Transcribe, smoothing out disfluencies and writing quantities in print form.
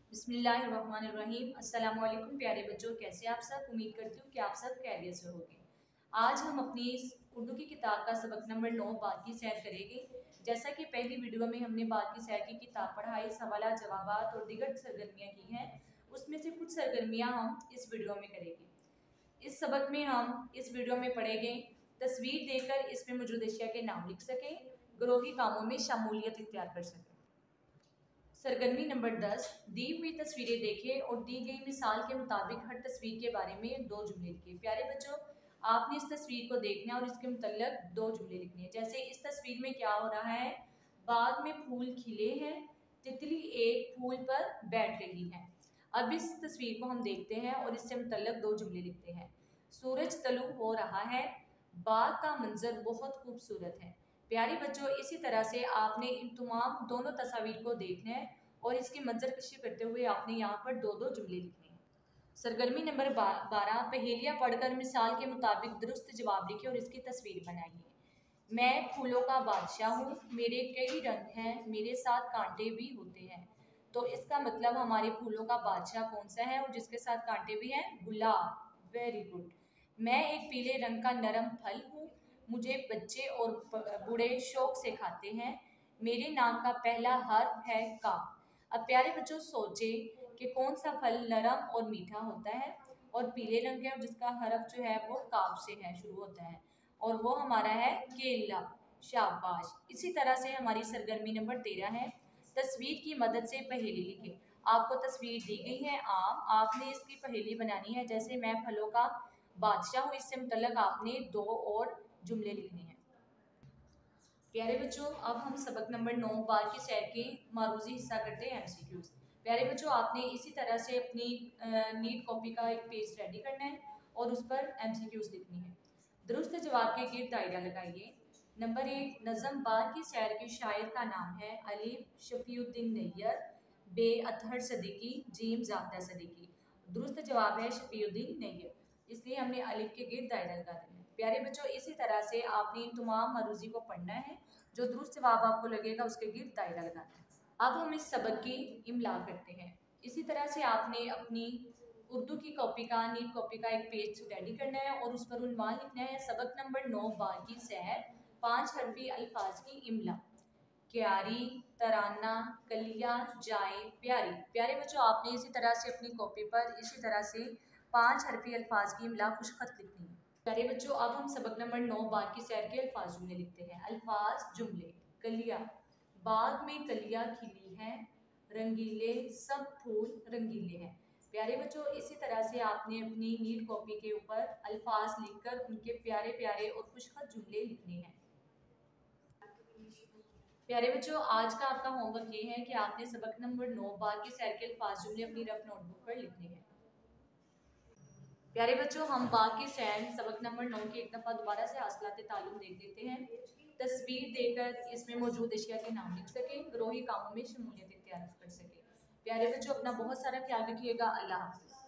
बिस्मिल्लाहिर्रहमानिर्रहीम। अस्सलाम वालेकुम प्यारे बच्चों, कैसे आप सब। उम्मीद करती हूँ कि आप सब खैरियत से होंगे। आज हम अपनी उर्दू की किताब का सबक नंबर 9 बात की सैर करेंगे। जैसा कि पहली वीडियो में हमने बात की सैर की किताब पढ़ाई, सवालात जवाबात और दीगर सरगर्मियाँ की हैं, उसमें से कुछ सरगर्मियाँ हम इस वीडियो में करेंगे। इस सबक में हम इस वीडियो में पढ़ेंगे तस्वीर देखकर इसमें मौजूद अशिया के नाम लिख सकें, ग्रोही कामों में शमूलियत इख्तियार कर सकें। सरगर्मी नंबर 10, दी हुई तस्वीरें देखें और दी गई मिसाल के मुताबिक हर तस्वीर के बारे में 2 जुमले लिखें। प्यारे बच्चों, आपने इस तस्वीर को देखना है और इसके मुतल्लिक 2 जुमले लिखने हैं। जैसे इस तस्वीर में क्या हो रहा है, बाग में फूल खिले हैं, तितली एक फूल पर बैठ रही है। अब इस तस्वीर को हम देखते हैं और इससे मुतल्लिक 2 जुमले लिखते हैं। सूरज तलू हो रहा है, बाग का मंजर बहुत खूबसूरत है। प्यारे बच्चों, इसी तरह से आपने इन तमाम दोनों तस्वीर को देखना है और इसकी मंजर कशी करते हुए आपने यहाँ पर 2-2 जुमले लिखने हैं। सरगर्मी नंबर 12, पहेलियाँ पढ़कर मिसाल के मुताबिक दुरुस्त जवाब लिखे और इसकी तस्वीर बनाइए। मैं फूलों का बादशाह हूँ, मेरे कई रंग हैं, मेरे साथ कांटे भी होते हैं। तो इसका मतलब हमारे फूलों का बादशाह कौन सा है और जिसके साथ कांटे भी हैं? गुलाब। Very good. मैं एक पीले रंग का नरम फल हूँ, मुझे बच्चे और बूढ़े शौक से खाते हैं। मेरे नाम का पहला हर्फ है का। अब प्यारे बच्चों सोचे कि कौन सा फल नरम और मीठा होता है और पीले रंग है और जिसका हर्फ जो है वो काफ से है, शुरू होता है, और वो हमारा है केला। शाबाश। इसी तरह से हमारी सरगर्मी नंबर 13 है, तस्वीर की मदद से पहेली लिखें। आपको तस्वीर दी गई है आम, आपने इसकी पहेली बनानी है। जैसे मैं फलों का बादशाह हूँ, इससे मुतल्लिक आपने 2 और जुमले लिखने हैं। प्यारे बच्चों, अब हम सबक नंबर 9 बार की सैर के मारूजी हिस्सा करते हैं, एमसीक्यूज। प्यारे बच्चों, आपने इसी तरह से अपनी नीट कॉपी का एक पेज रेडी करना है और उस पर एमसीक्यूज लिखनी है। दुरुस्त जवाब के गिर्द दायरा लगाइए। नंबर 1, नज़म बार की सैर के शायर का नाम है अलिफ शफीउद्दीन नैयर, बे अतहर सदीकी, जीम जाहदा सदीकी। दुरुस्त जवाब है शफीउद्दीन नैयर, इसलिए हमने अलिफ के गिर्द दायरा लगा देना है। प्यारे बच्चों, इसी तरह से आपने इन तमाम मरूजी को पढ़ना है, जो दुरुस्त जवाब आपको लगेगा उसके गिर्द दायरा लगाना है। अब हम इस सबक की इमला करते हैं। इसी तरह से आपने अपनी उर्दू की कॉपी का, नीट कॉपी का एक पेज रेडी करना है और उस पर उन्वान लिखना है सबक नंबर 9 बार की सैर, 5 हरफी अल्फाज की इमला। क्यारी, तराना, कलिया, जाए, प्यारी। प्यारे बच्चों, आपने इसी तरह से अपनी कॉपी पर इसी तरह से 5 हरफी अल्फाज की इमला खुशखत लिखनी है। प्यारे बच्चों, अब हम सबक नंबर 9 बाग की सैर के अल्फाज जुमले लिखते हैं। अल्फाज जुमले। कलिया, बाग में कलियां खिली हैं, रंगीले सब फूल रंगीले हैं। प्यारे बच्चों, इसी तरह से आपने अपनी नीट कॉपी के ऊपर अल्फाज लिखकर उनके प्यारे प्यारे और खुशखत जुमले लिखने हैं। प्यारे बच्चों, आज का आपका होमवर्क ये है कि आपने सबक नंबर 9 बाग की सैर के अल्फाज जुमले अपनी रफ नोटबुक पर लिखने हैं। प्यारे बच्चों, हम बाकी सैन सबक नंबर 9 की एक दफ़ा दोबारा से हासिलात ताल्लुम देख लेते हैं। तस्वीर देकर इसमें मौजूद अशिया के नाम लिख सकें, ग्रोही कामों में शमूलियत इख्तियार कर सकें। प्यारे बच्चों, अपना बहुत सारा ख्याल रखिएगा। अल्लाह हाफ़िज़।